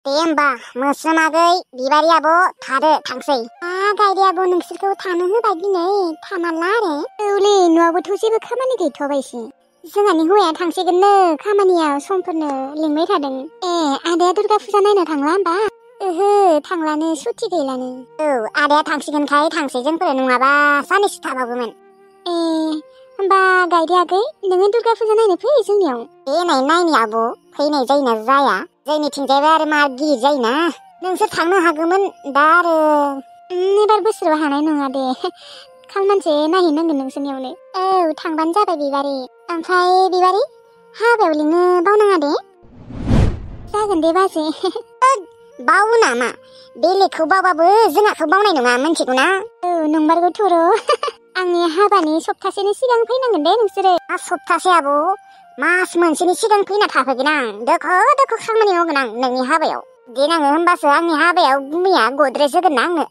दे होमबा मोस्रोम आगै बिबारि आब' थादो थांसै। गायदे आब' नोंसोरखौ थानो होबाय दिनै थामारला आरो। औलै न'आवबोथ' जेबो खामानि गैथ'बायसो। जोंहानि हौवाया थांसिगोननो खामानियाव समफोरनो लिंबाय थादों। आदाया दुर्गा फुजा नायनो थांला होमबा? ओहो थांलानो सुथि गैलानो। औ आदाया थांसिगोनखाय थांसै जोंफोर नङाबा सानैसो थाबावगौमोन। होमबा गायदे आगै नोङो दुर्गा फुजा नायनो फै जोंनियाव। नाय नायनि आब' फैनाय जायोना जाया जोंनिथिंजायबो आरो मा गिदिर जायोना। नोंसोर थांनो हागौमोन दा आरो एबार बोसोराव हानाय नङा दे। खालमानसे नायहैनांगोन नोंसोरनियावनो। औ थांबानो जाबाय बिबारि। ओमफ्राय बिबारि हाबायाव लिंनो बावनाङा दे। जागोन दे बाजै। बावो नामा? बेलेगखौ बावबाबो जोंहाखौ बावनाय नङा मिथिगौ ना? औ नंमारगौथ' र'। आंनि हाबानि सप्तासेनि सिगां फैनांगोन दे नोंसोरो। सप्तासे आब' मास मोनसेनि सिगां फैना थाफैगोन आं। दोखो दोखो खामानि मावगोन आं नोंनि हाबायाव। देनाङो होमबासो आंनि हाबायाव गुमैया गद्रेज होगोन ना आंनो।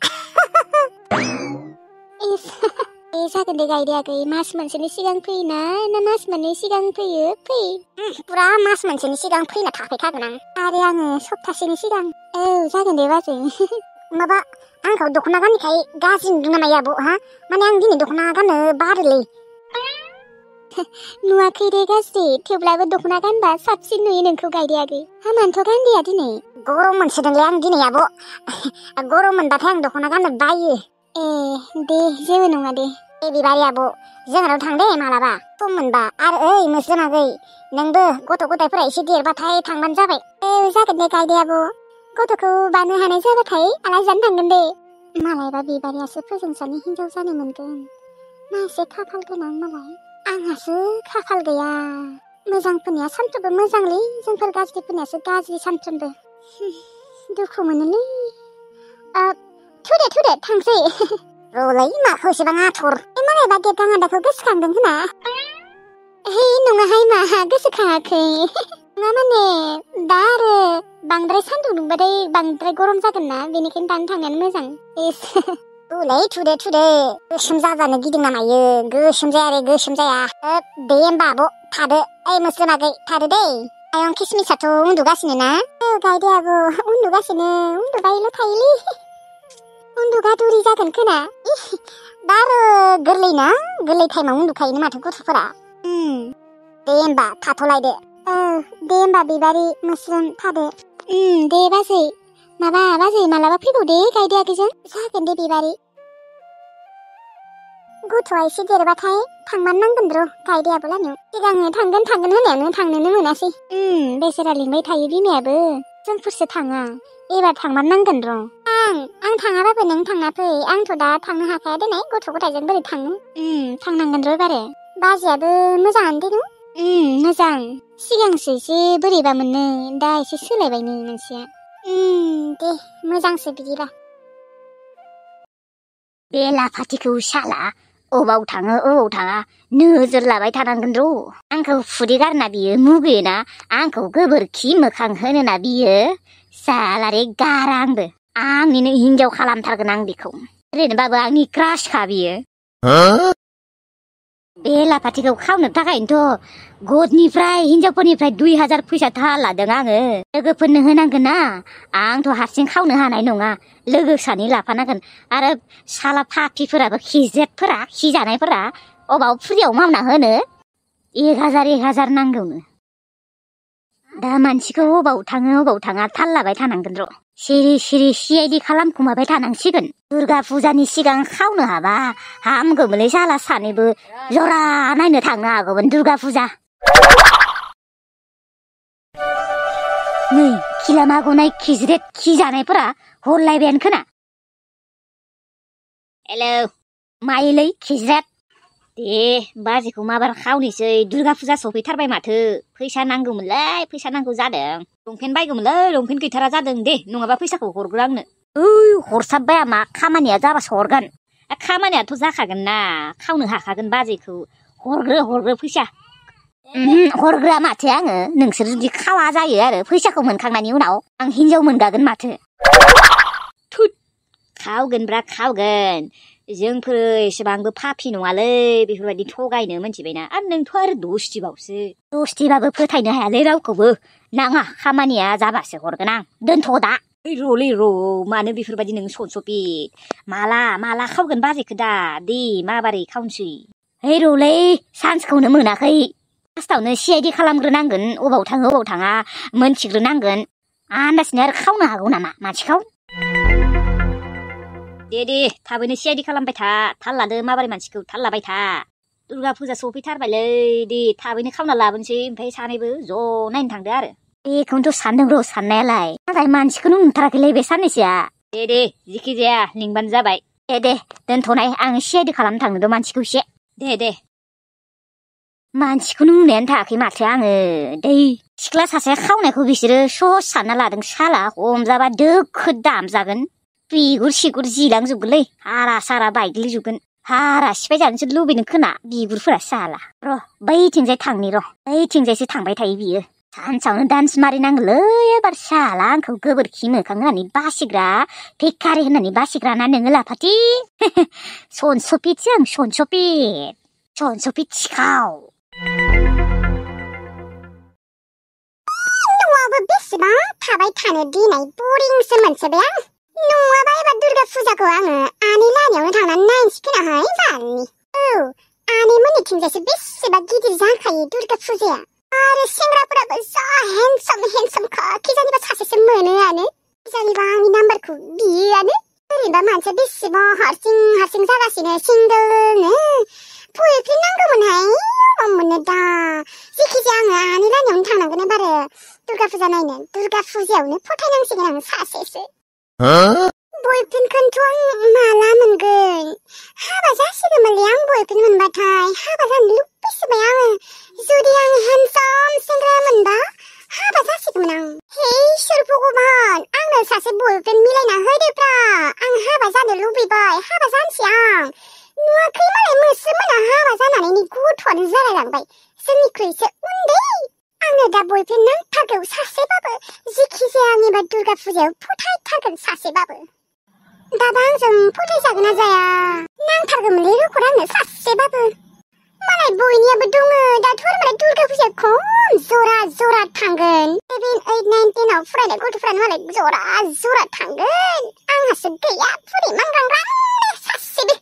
जागोन दे गायदे आगै मास मोनसेनि सिगां फैयोना ना मास मोननै सिगां फैयो फै। पुरा मास मोनसेनि सिगां फैना थाफैखागोन आं। आरो आङो सप्तासेनि सिगां। औ जागोन दे बाजै। माबा आंखौ दख'ना गाननायखाय गाज्रि नुदों नामा आब' हा? माने आं दिनै दख'ना गाननो बादोलै। नुवाखै दे गाज्रि थेवब्लाबो दख'ना गानबा साबसिन नुयो नोंखौ गायदे आगै। हामानोथ' गानदिया दिनै। गरम मोनसोदोंलै आं दिनै आब'। गरम मोनबाथाय आं दख'ना गाननो बायो। दे जेबो नङा दे। बिबारि आब' जोंहानाव थां दे मालाबा सम मोनबा। आरो ओइ मोस्रोम आगै नोंबो गथ' गथायफोरा एसे देरबाथाय थांबानो जाबाय। जागोन दे गायदे आब'। गथ'खौ बानो हानाय जाबाथाय आलासि जानो थांगोन दे। मालायबा बिबारियासो फोजोंसानि हिनजाव जानो मोनगोन। मा एसे खाफाल गोनां मालाय। आंहासो खाफाल गैया। मोजांफोरनिया सानफ्रोमबो मोजांलै जोंफोर गाज्रिफोरनियासो गाज्रि सानफ्रोमबो। दुखु मोनोलै। थुदे थांसै। र'लै माखौ एसेबां आथुर। मालायबा गेट गादाखौ गोसोखांदों होना। नङाहाय मा गोसोखाङाखै। नङा माने दा आरो बांद्राय सान्दुं दुंबाथाय बांद्राय गरम जागोन ना बेनिखायनो दानो थांनायानो मोजां। थुदे गोसोम जाजानो गिदिं ना मायो। गोसोम जाया रे गोसोम जाया। दे होमबा आब' थादो। मोस्रोम आगै थादो दै। आयं किसमिसाथ' उन्दुगासिनो ना? गायदे आब' उन्दुगासिनो उन्दुबायल' थायोलै। उन्दुगादुरि जागोन खोना। दा आरो गोरलैना गोरलै टाइमाव उन्दुखायोनो माथो गथ'फोरा। दे होमबा थाथ'लायदो। दे होमबा बिबारि मोस्रोम थादो। दे बाजै बाजै मालाबा फैबावदे गायदे आगैजों। जागोन दे बिबारि। गथ'आ एसे देरबाथाय थांमार नांगोन र' गायदे आब' लानियाव। सिगाङो थांगोन होननायानो थांनोनो मोनासै। बेसेरा लिंबाय थायो बिमायाबो जोंफोरसो थाङा। एबार थांमार नांगोन र'। आं थाङाबाबो नों थांना फै। आंथ' दा थांनो हाखाया देनाय गथ' गथायजों बोरै थांनो। थांनांगोन र' एबारो। बाजैयाबो मोजाङानो दे न'? मोजां। सिगांसो एसे बोरैबा मोननो दा एसे सोलायबायनो मानसिया। दे मोजांसो बिदिबा। बे लाफाथिखौ साला अबाव थाङा नोजोर लाबाय थानांगोन र'। आंखौ फुदै गारना बियो मुगैयोना आंखौ गोबोरखि मोखां होनोना बियो। सालारे गारा आंबो। आंनिनो हिनजाव खालामथारगोन आं बेखौ। ओरैनोबाबो आंनि क्रासखा बियो। बे लाफाथिखौ खावनो थाखायनोथ' गदनिफ्राय हिनजावफोरनिफ्राय 2000 फैसा दाहार लादों आङो। लोगोफोरनो होनांगोन ना। आंथ' हारसिं खावनो हानाय नङा। लोगो सानै लाफानांगोन। आरो साला फाथिफोराबो खिजेटफोरा खिजानायफोरा अबाव फ्रियाव मावना होनो। 1000 नांगौनो। दा मानसिखौ अबाव थाङा थाल लाबाय थानांगोन र'। सिरि CID खालामखुमाबाय थानांसिगोन। दुर्गा फुजानि सिगां खावनो हाबा हामगौमोनलै साला सानैबो जरा नायनो थांनो हागौमोन दुर्गा फुजा। नै खिलामा गनाय खिज्रेट खिजानायफोरा हरलायबायानो खोना। हेलौ मायोलै खिज्रेट। दे बाजैखौ माबार खावनोसै। दुर्गा फुजा सफैथारबाय माथो। फैसा नांगौमोनलै फैसा नांगौ जादों। लंपेन्ट बायगौमोनलै लंपेन्ट गैथारा जादों दे नङाबा फैसाखौ हरग्रो आंनो। हरसाबबाय मा खामानिया जाबासो हरगोन। खामानियाथ' जाखागोन ना खावनो हाखागोन बाजैखौ। हरग्रो फैसा। हरग्रोआ माथो आङो। नोंसोर जुदि खावा जायो आरो फैसाखौ मोनखांनायनि उनाव आं हिनजाव मोनगागोन माथो। खावगोनब्रा खावगोन। जोंफोर एसेबांबो फाफि नङालै बेफोरबायदि थगायनो मोनथिबायना आरो नोंथ' आरो दस्थिबावसो दस्थिबाबो फोथायनो हायालै रावखौबो नाङा खामानिया जाबासो हरगोन आं दोनथ' दा र'लै मानो बेफोरबायदि नों सनस'पि माला खावगोन बाजैखो दा दे माबारै खावनोसै र'लै चान्सखौनो मोनाखै फार्स्टआवनो CID खालामग्रोनांगोन अबाव थाङो अबाव थाङा मोनथिग्रोनांगोन आन्दासनो आरो खावनो हागौ नामा मानसिखौ दे थाबैनो CID खालामबाय था थाल लादो माबारै मानसिखौ थाल लाबाय था दुर्गा फुजा सफैथारबायलै दे थाबैनो खावना लाबोनोसै ओमफ्राय सानैबो ज' नायनो थांदो आरो बेखौनोथ' सानदों र' साननायालाय नाथाय मानसिखौनो नुथाराखैलै बे साननैसोआ दे जिखि जाया लिंबानो जाबाय दे दोनथ'नाय आं CID खालामनो थांदों मानसिखौ एसे दे मानसिखौनो नुनायानो थायाखै माथो आङो दै सिख्ला सासे खावनायखौ बिसोरो सस सानना लादों साला हमजाबा दोखो दामजागोन बिगुर सिगुर जिलांजोबगोनलै हारा सारा बायग्लिजोबगोन हारा सिफाय जानोसो लुबैदों खोना बिगुरफोरा साला र' बैथिंजाय थांनि र' बैथिंजायसो थांबाय थायो बियो सानसेयावनो डान्स मारिनांगौलै एबार साला आंखौ गोबोरखि मोखां होननानै बासिग्रा भिखारि होननानै बासिग्रा ना नोङो लाफाथि सनस'पिसो आं सनस'पिट सिखाव न'आवबो बेसेबां थाबाय थानो दिनै बरिंसो मोनसोबाय आं नङाबा एबार दुर्गा फुजाखौ आङो आनै लानियावनो थांनानै नायनोसै खोनाहाय बालनि आनै मोननिथिंजायसो बेसेबा गिदिर जाखायो दुर्गा फुजाया आरो सेंग्राफोराबो जा हेन्डसाम खिजानिबा सासेसो मोनोआनो खिजानिबा आंनि नाम्बारखौ बियोआनो ओरैनोबा मानसिया बेसेबा हारसिं जागासिनो सिंगोलनो बयफ्रेन्ड नांगौमोनहाय अबाव मोननो दा जेखिजाया आङो आनै लानियावनो थांनांगोन एबारो दुर्गा फुजा नायनो दुर्गा फुजायावनो फथायनांसिगोन आं सासेसो बयफ्रेन्डखौनोथ' आं माला मोनगोन हाबा जासिगोनमोनलै आं बयफ्रेन्ड मोनबाथाय हाबा जानो लुबैसोबाय आङो जुदि आं हेन्डसाम सेंग्रा मोनबा हाबा जासिगौमोन आं हे इसोर भगबान आंनो सासे बयफ्रेन्ड मिलायना होदोब्रा आं हाबा जानो लुबैबाय हाबा जानोसै आं नुवाखै मालाय मोस्रोमोना हाबा जानानै गथ'आनो जालायलांबाय जोंनिख्रुइसो उन्दै आंनो दा बयफ्रेन्ड नांथारगौ सासेबाबो जेखि जाया आं एबार दुर्गा फुजायाव फोथायथारगोन सासेबाबो दाबा आंजों फोथायजागोन ना जाया नांथारगौमोनलै रखर आंनो सासेबाबो मालाय बयनियाबो दङ दाथ' आरो मालाय दुर्गा फुजायाव खम जरा थांगोन 7, 8, 9, 10 आव फरायनाय गथ'फ्रानो मालाय जरा थांगोन आंहासो गैया फुरि मांग्रांग्रां सासेबो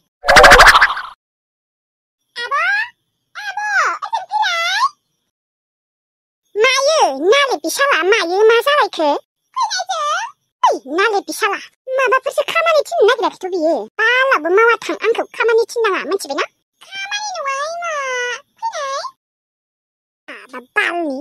नाले बिसाला मायो मा जालायखो नाले बिसाला माबाफोरसो खामानि थिननो नागिराखैथ' बियो बालाबो मावाथां आंखौ खामानि थिननाङा मिथिबायना खामानि नङा मा फैनाय बालनि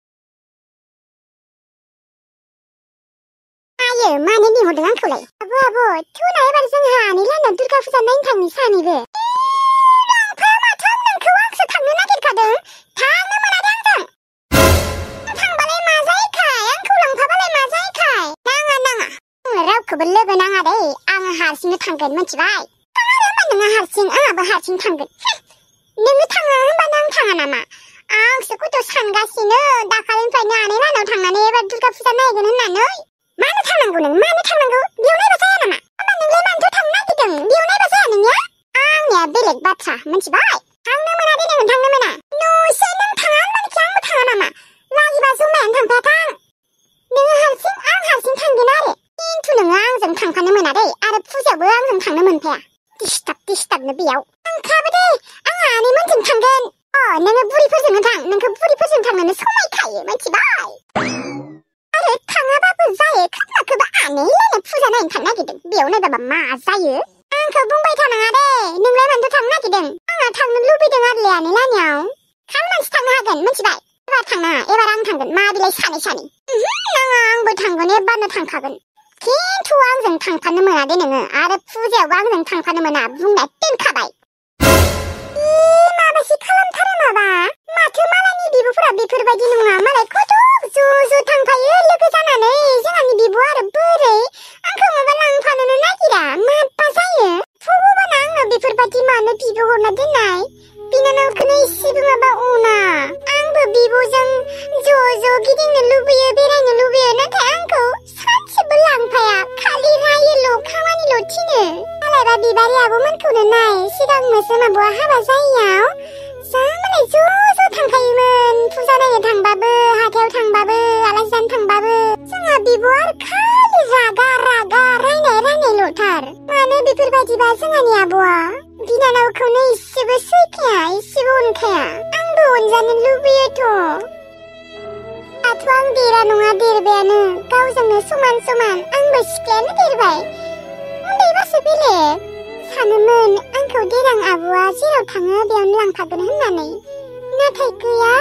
मानो लिंहरदों आंखौलाय आब' थुना एबार जोंहा आनै लानाव दुर्गा फुजा नायनो थांनि सानैबो लांफा माथो नोंखौ आंसो थांनो नागिरखादों थांनो मोनादे आंजों थांबालाय मा जायोखाय आंखौ लांफाबालाय मा जायोखाय नाङा आंनो रावखौबो लोगो नाङा दे आङो हारसिंनो थांगोन मिथिबाय थाङा होनबा नोङो हारसिं आंहाबो हारसिं थांगोन नोङो थाङा होनबा आं थाङा नामा आंसो खथ' सानगासिनो दाखालिनिफ्रायनो आनै लानाव थांनानै एबार दुर्गा फुजा नायगोन होननानै मानो थांनांगौ नों मानो थांनांगौ बेयाव नायबा जाया नामा होमबा नोंलाय मानोथो थांनो नागिरदों बेयाव नायबा जाया नोंनिया आंनिया बेलेग बाथ्रा मिथिबाय थांनो मोना दे नोङो थांनो मोना न'सो नों थाङा होनबानोखि आंबो थाङा नामा लागिबा जमायानो थांफाया थां नोङो हारसिं आं हारसिं थांगोन आरो खिन्थु नोङो आंजों थांफानो मोना दे आरो फुजायावबो आंजों थांनो मोनफाया दिस्टार्बनो बेयाव थांखाबो दे आंहा आनैमोनजों थांगोन नोङो बुरिफोरजोंनो थां नोंखौ बुरिफोरजों थांनोनो समायखायो मिथिबाय आरो थाङाबाबो जायो खोबा आनै लायनो फुजा नायनो थांनो नागिरदों बेयाव नायबाबा मा जायो आंखौ बुंबाय थानाङा दे नोंलाय मानोथो थांनो नागिरदों आंहा थांनो लुबैदों आरोलै आनै लानियाव खाल मानसि थांनो हागोन मिथिबाय एबार थांनाङा एबार आं थांगोन मा बिलाय सानै नाङा आंबो थांगोन एबारनो थांखागोन खिन्थु आंजों थांफानो मोना दे नोङो आरो फुजायावबो आंजों थांफानो मोना बुंनाया दोनखाबाय माबासि खालामथारो माबा माथो मालायनि बिब'फोरा बेफोरबायदि नङा मालाय खथ' ज' थांफायो लोगो जानानै जोंहानि बिब' आरो बोरै आंखौ माबा लांफानोनो नागिरा माबा जायो भगबाना आंनो बेफोरबायदि मानो बिब' हरना दोननाय बिनानावखौनो एसेबो माबा अना आंबो बिब'जों ज' गिदिंनो लुबैयो बेरायनो लुबैयो नाथाय आंखौ सानसेबो लांफाया खालि रायोल' खामानिल' थिनो मालायबा बिबारि आब'मोनखौनो दासो माबा हाबा जायैयाव जा मालाय ज' थांखायोमोन फुजा नायनो थांबाबो हाथायाव थांबाबो आलासि जानो थांबाबो जोंहा बिब'आ खालि रागा रायनायल'थार मानो बेफोरबायदिबा जोंहानि आब'आ बिनानावखौनो इसेबो सैखाया इसेबो अनखाया आंबो अनजानो लुबैयोथ' दाथ' आं देरा नङा देरबायानो गावजोंनो समान आंबो सिख्लायानो देरबाय उन्दैबासो बेलेग सानोमोन आंखौ देनां आब'आ जेराव थाङो बेयावनो लांफागोन होननानै नाथाय गैया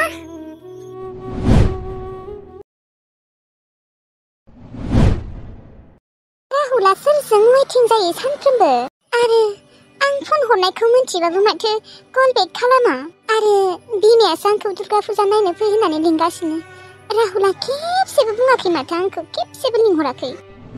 राहुला सोरजों वेटिं जायो सानफ्रोमबो आरो आं फन हरनायखौ मिन्थिबाबो माथो कल बेक खालामा आरो बिमायासो आंखौ दुर्गा फुजा नायनो फै होननानै लिंगासिनो राहुला खेबसेबो बुङाखै माथो आंखौ खेबसेबो लिंहराखै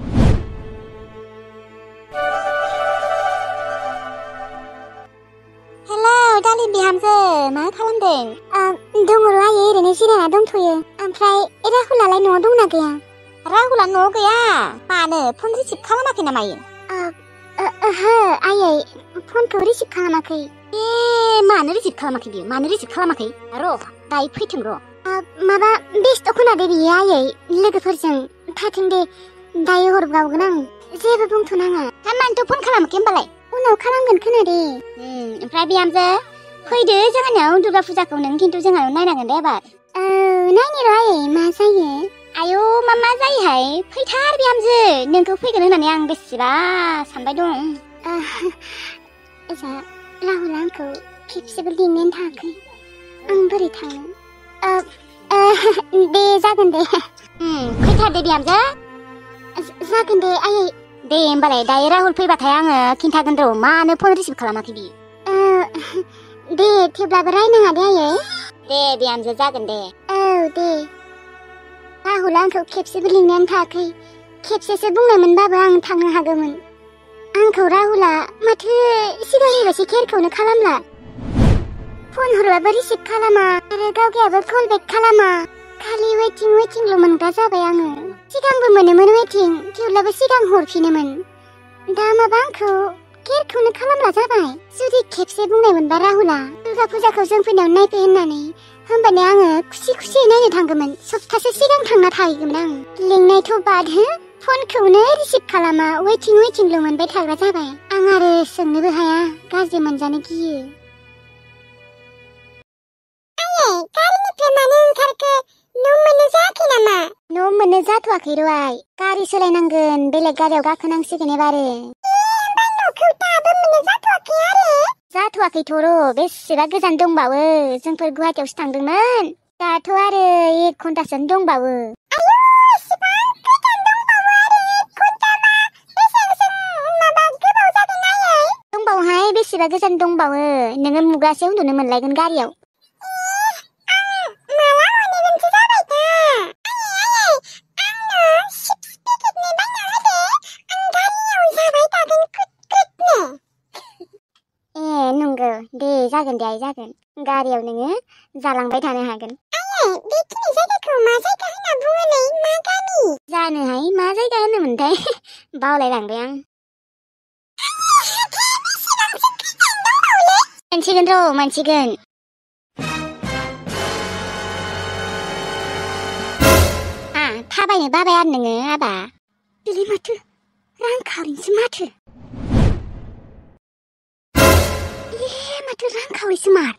हेलौ दालि बिहामजो मा खालामदों दङ र' आयै ओरैनो जिरायना दंथ'यो ओमफ्राय राहुलालाय न'आव दंना गैया राहुला न'आव गैया मानो फन रिसिभ खालामाखै नामा ओहो आयै फनखौ रिसिभ खालामाखै मानो रिसिभ खालामाखै बियो मानो रिसिभ खालामाखै र' दायो फैथों र' माबा बेस्थ' खोनादो बियो आयै लोगोफोरजों थाथों दे दायो हरबावगोन आं जेबो बुंथ'नाङा मानोथ' फन खालामाखै होमबालाय उनाव खालामगोन खोनादे ओमफ्राय बिहामजो फैदो जोंहानियाव दुर्गा फुजाखौ नों खिन्थु जोंहानाव नायनांगोन दे एबार नायनो र' आयै मा जायो आयौ मा जायोहाय फैथार बिहामजो नोंखौ फैगोन होननानै आं बेसेबा सानबाय दं राहुल आंखौ खेबसेबो लिंनानै थाङाखै आं बोरै थाङो दे जागोन दे फैथार दे बिहामजो जागोन दे आयै दे होमबालाय दायो राहुल फैबाथाय आङो खिन्थागोन र' मानो फन रिसिभ खालामाखै बियो दे थेवब्लाबो रायनाङा दे आयै दे बिहामजो जागोन दे औ दे राहुल आंखौ खेबसेबो लिंनानै थायाखै खेबसेसो बुंनायमोनबाबो आं थांनो हागौमोन आंखौ राहुला माथो सिगांनि बायदि केयारखौनो खालामला फन हरबाबो रिसिभ खालामा आरो गावगायाबो कल बेक खालामा खालि वेटिंल' मोनग्रा जाबाय आङो सिगांबो मोनोमोन वेटिं थेवब्लाबो सिगां हरफिनोमोन दा माबा आंखौ केयारखौनो खालामला जाबाय जुदि खेबसे बुंनायमोनबा राहुला दुर्गा फुजाखौ जों फैनायाव नायफै होननानै होमबाने आङो खुसियै नायनो थांगौमोन सप्तासे सिगां थांना थाहैगौमोन आं लिंनायथ' बाद हो फनखौनो रिसिभ खालामा वेटिंल' मोनबाय थाग्रा जाबाय आं आरो सोंनोबो हाया गाज्रि मोनजानो गियो गारिनिफ्राय मानो ओंखारखो न' मोननो जायाखै नामा न' मोननो जाथ'वाखै र' आइ गारि सोलायनांगोन बेलेग गारियाव गाखोनांसिगोन एबारो न'खौ दाबो मोननो जाथ'वाखै आरो जाथ'वाखैथ' र' बेसेबा गोजान दंबावो जोंफोर गुवाहाटियावसो थांदोंमोन दाथ' आरो 1 घन्टासोनो दंबावो दंबावोहाय बेसेबा गोजान दंबावो नोङो मुगासे उन्दुनो मोनलायगोन गारियाव दे जागोन दे आइ जागोन गारियाव नोङो जालांबाय थानो हागोन बेखिनि जायगाखौ मा जायगा होनना बुङोलै मा गामि जानोहाय मा जायगा होनोमोनथाय बावलायलांबाय आं मोनसिगोन थाबायनो बाबाय आरो नोङो आबा दिनै माथो रांखावरिनिसो माथो माथो रांखावरिसो मार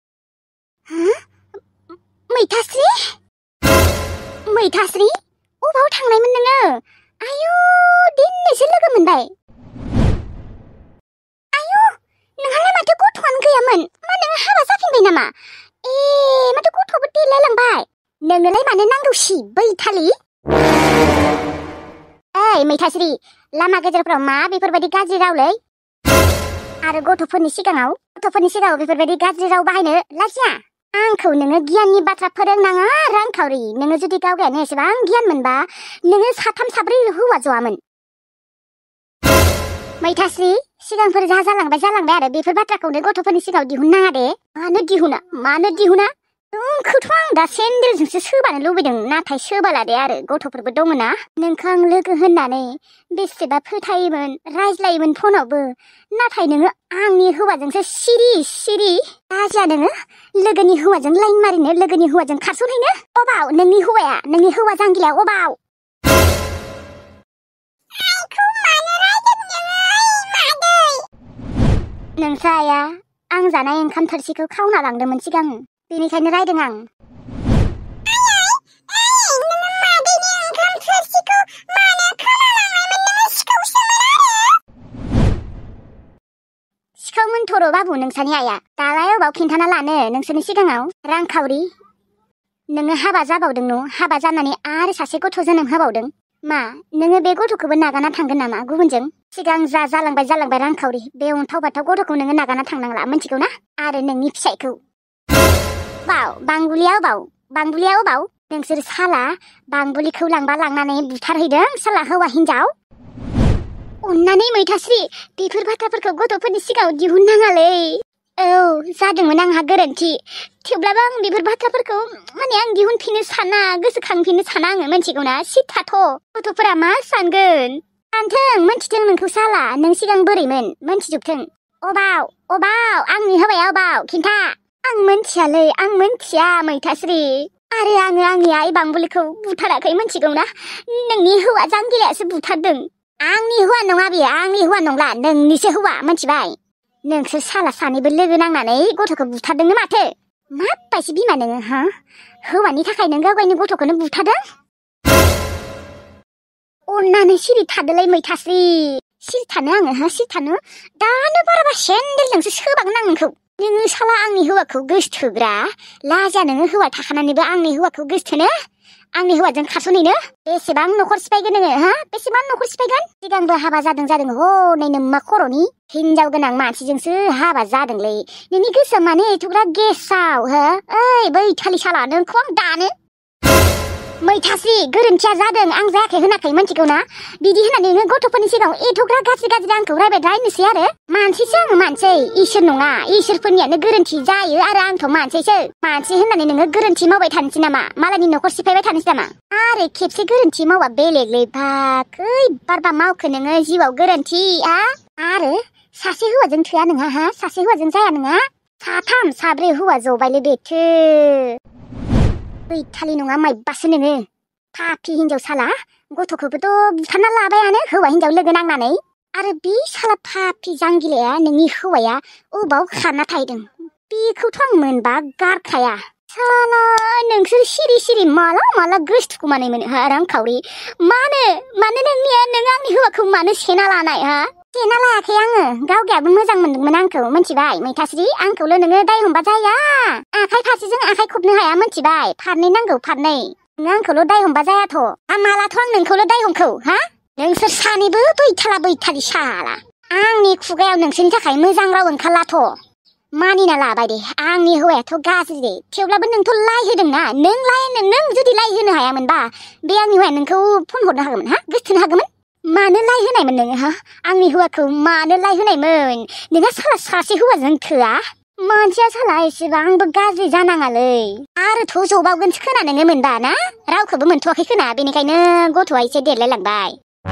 मैथास्रि अबाव थांनायमोन नोङो आयु दिनैसो लोगो मोनबाय आयु नोंहालाय माथो गथ'आनो गैयामोन मा नोङो हाबा जाफिनबाय नामा माथो गथ'बो देलायलांबाय नोंनोलाय मानो नांगौसि बैथालि ओइ मैथास्रि लामा गेजेरफ्राव मा बेफोरबायदि गाज्रि रावलै आरो गथ'फोरनि सिगाङाव बेफोरबायदि गाज्रि राव बाहायनो लाजिया आंखौ नोङो गियाननि बाथ्रा फोरोंनाङा रांखावरि नोङो जुदि गावगायानो एसेबां गियान मोनबा नोङो 3 4 हौवा ज'आमोन मैथास्रि सिगांफोर जालांबाय आरो बेफोर बाथ्राखौनो गथ'फोरनि सिगाङाव दिहुननाङा दे मानो दिहुना नोंखौथ' आं दा सेन्देलजोंसो सोबानो लुबैदों नाथाय सोबाला दे आरो गथ'फोरबो दङ ना नोंखौ आं लोगो होननानै बेसेबा फोथायोमोन रायज्लायोमोन फनावबो नाथाय नोङो आंनि हौवाजोंसो सिरि लाजिया नोङो लोगोनि हौवाजों लाइन मारिनो लोगोनि हौवाजों खारस'हैनो अबाव नोंनि हौवाया नोंनि हौवा जांगिलाया अबाव नोंसा आइया आं जानाय ओंखाम थोरसिखौ खावना लांदोंमोन सिगां बेनिखायनो रायदों आं सिखावमोन थर' बाबु नोंसानि आइया दालाय अबाव खिन्थाना लानो नोंसोरनि सिगाङाव रांखावरि नोङो हाबा जाबावदों न' हाबा जानानै आरो सासे गथ' जोनोम होबावदों मा नोङो बे गथ'खौबो नागारना थांगोन नामा गुबुनजों सिगां जालांबाय रांखावरि बे अन्थाव बाथाव गथ'खौ नोङो नागारना थांनांला मिथिगौ ना आरो नोंनि फिसायखौ बांबुलिया अबाव नोंसोर साला बांबुलिखौ लांनानै बुथारहैदों साला हौवा हिनजाव अन्नानै मैथास्रि बेफोर बाथ्राफोरखौ गथ'फोरनि सिगाङाव दिहुननाङालै औ जादोंमोन आंहा गोरोन्थि थेवब्लाबो आं बेफोर बाथ्राफोरखौ आं दिहुनफिननो साना गोसोखांफिननो साना आङो मिथिगौ ना सिथाथ' गथ'फोरा मा सानगोन सानथों मोनथिथों नोंखौ साला नों सिगां बोरैमोन मोनथिजोबथों अबाव आंनि हौवाया अबाव खिन्था आं मोनथियालै आं मोनथिया मैथास्रि आरो आङो आंनि आइ बांबुलिखौ बुथाराखै मिथिगौ ना नोंनि हौवा जांगिलायासो बुथारदों आंनि हौवा नङा बियो आंनि हौवा नंला नोंनिसो हौवा मिथिबाय नोंसोर साला सानैबो लोगो नांनानै गथ'खौ बुथारदोंनो माथो माबायदि बिमा नोङो हा हौवानि थाखाय नों गावगायनि गथ'खौनो बुथारदों अन्नानै सिरि थादोलाय मैथास्रि सिरि थानो आङो सिरि थानो दानो बाराबा सेन्देलजोंसो सोबागोन आं नोंखौ नोङो साला आंनि हौवाखौ गोसोथोग्रा लाजिया नोङो हौवा थाखानानैबो आंनि हौवाखौ गोसोथोनो आंनि हौवाजों खारस'नैनो बेसेबां न'खर सिफायगोन नोङो हा बेसेबां न'खर सिफायगोन सिगांबो हाबा जादों हनै नोम्मा खर'नि हिनजाव गोनां मानसिजोंसो हाबा जादोंलै नोंनि गोसोआ मानो एथ'ग्रा गेसाव हो ओइ बै थालि साला नोंखौ आं दानो मैथास्रि गोरोन्थिया जादों आं जायाखै होनाखै मिथिगौ ना बिदि होननानै नोङो गथ'फोरनि सिगाङाव एथ'ग्रा गाज्रि आंखौ रायनोसै आरो मानसिसो आङो मानसि इसोर नङा इसोरफोरनियानो गोरोन्थि जायो आरो आंथ' मानसिसो मानसि होननानै नोङो गोरोन्थि मावबाय थानोसै नामा मालायनि न'खर सिफायबाय थानोसै नामा आरो खेबसे गोरोन्थि मावा बेलेगलै बारबा मावखो नोङो जिउआव गोरोन्थि आरो सासे हौवाजों थोआ नोंहा हा सासे हौवाजों जाया नोंहा साथाम साब्रै हौवा जबायलै बेथो गैथालि नङा माइबासो नोङो पापि हिनजाव साला गथ'खौबोथ' बुथारना लाबायानो हौवा हिनजाव लोगो नांनानै आरो बे साला पापि जांगिलाया नोंनि हौवाया अबाव खारना थाहैदों बेखौथ' आं मोनबा गारखाया साला नोंसोर सिरि माला गोसथुकुमानाय मोनो हा रांखावरि मानो नों आंनि हौवाखौ मानो सेना लानाय हा सेना लायाखै आङो गावगायाबो मोजां मोनदोंमोन आंखौ मिथिबाय मैथास्रि आंखौल' नोङो दाय हमबा जाया आखाइ फारसेजों आखाइ खबनो हाया मिथिबाय फारनै नांगौ फारनै नों आंखौल' दाय हमबा जायाथ' मालाथ' आं नोंखौल' दाय हमखौ हा नोंसोर सानैबो बैथालि साला आंनि खुगायाव नोंसोरनि थाखाय मोजां राव ओंखारलाथ' मानिना लाबाय दे आंनि हौवायाथ' गाज्रि दे थेवब्लाबो नोंथ' लाय होदोंना नों जुदि लाय होनो हायामोनबा बे आंनि हौवाया नोंखौ फन हरनो हागौमोन हा गोसोथोनो हागौमोन मानो लाय होनायमोन नोङो हा आंनि हौवाखौ मानो लाय होनायमोन नोंहा साला सासे हौवाजों थोआ मानसिया साला एसेबांबो गाज्रि जानाङालै आरोथ' जबावगोनसो खोना नोङो मोनबा ना रावखौबो मोनथ'वाखै खोना बेनिखायनो गथ'आ एसे देरलायलांबाय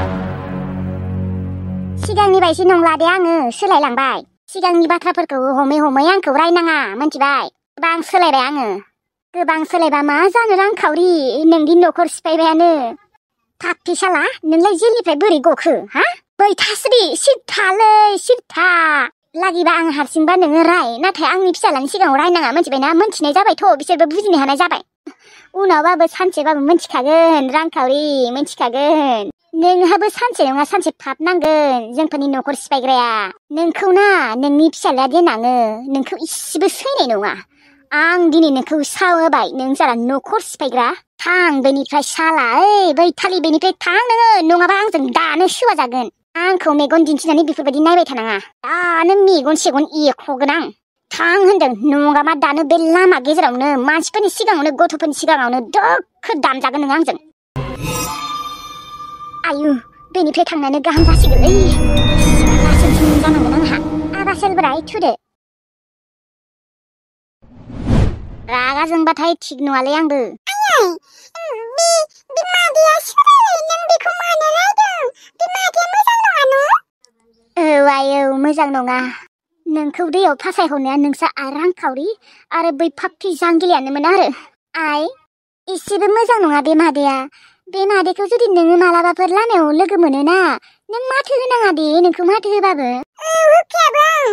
सिगांनि बायदि नंला दे आङो सोलायलांबाय सिगांनि बाथ्राफोरखौ हमै आंखौ रायनाङा मिथिबाय गोबां सोलायबाय आङो गोबां सोलायबा मा जानो रांखावरि नोंनि न'खर सिफायबायानो पापि साला नोंलाय जेलनिफ्राय बोरै गखो हा मैथास्रि सिरथा लागिबा आं हारसिंबा नोङो राय नाथाय आंनि फिसालानि सिगाङाव रायनाङा मिथिबायना मोनथिनाय जाबायथ' बिसोरबो बुजिनो हानाय जाबाय उनावबाबो सानसेबाबो मोनथिखागोन रांखावरि मोनथिखागोन नोंहाबो सानसे नङा सानसे पाप नांगोन जोंफोरनि न'खर सिफायग्राया नोंखौ ना नोंनि फिसालाया देनाङो नोंखौ इसेबो सैनाय नङा आं दिनै नोंखौ सावहोबाय नों जारा न'खर सिफायग्रा थां बेनिफ्राय साला बै थालि बेनिफ्राय थां नोङो नङाबा आंजों दानो सुवा जागोन आंखौ मेगन दिन्थिनानै बेफोरबायदि नायबाय थानाङा दानो मेगन सेगन एख'गोन आं थां होनदों नङाबा दानो बे लामा गेजेरावनो मानसिफोरनि सिगाङावनो गथ'फोरनि सिगाङावनो दोखो दामजागोन नों आंजों आयु बेनिफ्राय थांनानै गाहाम जासिगोनलै लासैसिन जानांगोन आंहा आबा सेलब्राय थुदो रागा जोंबाथाय थिग नङालै आंबो। बे मादैया सोरलै नों बेखौ मानो रायदों? बे मादैया मोजां नङा न'? औ आयौ मोजां नङा। नोंखौ दैयाव फासायहरनाया नोंसा रांखावरि आरो बै फाफ्लि जांगिलायानोमोन आरो। आइ एसेबो मोजां नङा बे मादैया। बे मादैखौ जुदि नोङो मालाबाफोर लामायाव लोगो मोनोना नों माथो होनाङा दे नोंखौ माथो होबाबो। होखायाबो आं।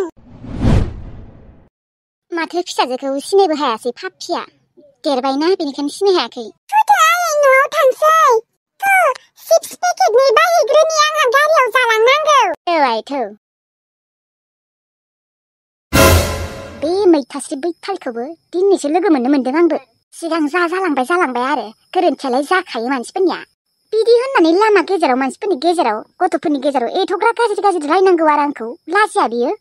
माथो फिसाजोखौ सिनायबो हायासै फाफ्लिया। देरबायना बेनिखायनो सिनाय हायाखै। थुदो आयै न'आव थांसै। चिप्स पेकेटनि बायहैग्रोनि आंहा गारियाव जालांनांगौ। औ आइ थौ। बे मैथास्रि बैथालखौबो दिनैसो लोगो मोननो मोनदों आंबो। सिगां जालांबाय आरो गोरोन्थियालाय जाखायो मानसिफोरनिया। बिदि होननानै लामा गेजेराव मानसिफोरनि गेजेराव गथ'फोरनि गेजेराव एथ'ग्रा गाज्रि रायनांगौ आरो आंखौ लाजिया बियो।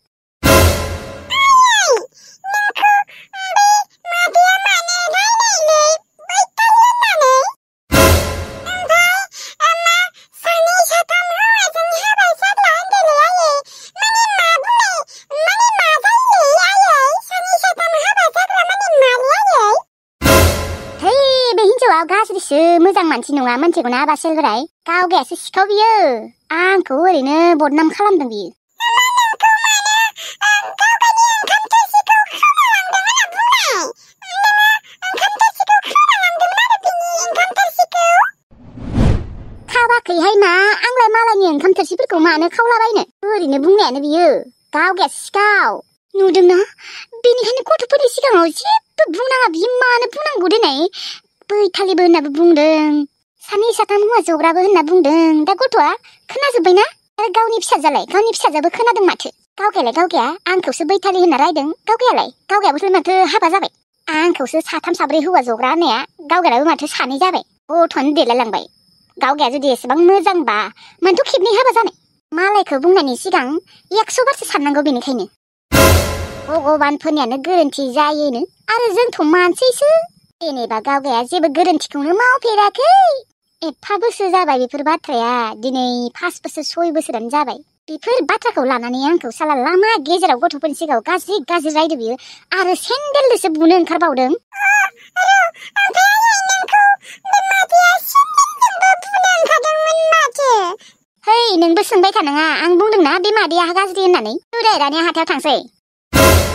गाज्रिसो मोजां मानसि नङा मोनथिगौना बासेलगोराय। गावगायासो सिखाव बियो। आंखौ ओरैनो बदनाम खालामदों बियो। खावाखैहाय मा आंलाय मालायनि ओंखाम थोरसिफोरखौ मानो खावलाबायनो। ओरैनो बुंनायानो बियो। गावगायासो सिखाव। नुदोंना बेनिखायनो गथ'फोरनि सिगाङाव जेबो बुंनाङा बियो मानो बुंनांगौ देनाय। बैथालिबो होननाबो बुंदों। सानै साथाम हौवा जग्राबो होनना बुंदों। दा गथ'आ खोनाजोब्बायना आरो गावनि फिसाजोआबो खोनादों माथो। गावगाया आंखौसो बैथालि होनना रायदों। गावगायाबोथ' माथो हाबा जाबाय। आंखौसो साथाम साब्रै हौवा जग्रा होननाया गावगायाबो माथो सानै जाबाय। गथ'आनो देलायलांबाय। गावगाया जुदि एसेबां मोजांबा मानोथ' खेबनै हाबा जानाय। मालायखौ बुंनायनि सिगां 100 बारसो साननांगौ बेनिखायनो। भगबानफोरनियानो गोरोन्थि जायोनो आरो जोंथ' मानसिसो। जेनेबा गावगाया जेबो गोरोन्थिखौनो मावफेराखै। एफा बोसोर जाबाय बेफोर बाथ्राया। दिनै 5 बोसोर 6 बोसोरानो जाबाय। बेफोर बाथ्राखौ लानानै आंखौ साला लामा गेजेराव गथ'फोरनि सिगाङाव गाज्रि रायदो बियो आरो सेन्देलजोंसो बुनो ओंखारबावदों। है नोंबो सोंबाय थानाङा। आं बुंदोंना बे मादैया गाज्रि होननानै। दानिया हाथायाव थांसै।